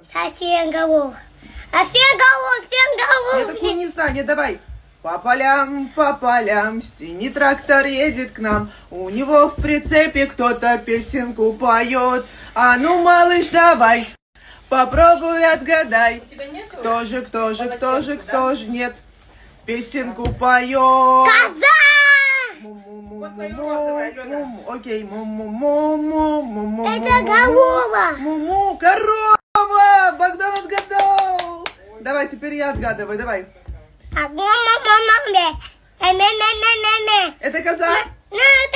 Совсем голов. Совсем голов, всем голов. Я такую не знаю, не давай. По полям, синий трактор едет к нам. У него в прицепе кто-то песенку поет. А ну, малыш, давай, попробуй отгадай. Кто же, нет, песенку поет. Коза! Окей, Это голова. Муму, корова! Богдан отгадал! Давай, теперь я отгадываю, давай. Это Это коза? Нет.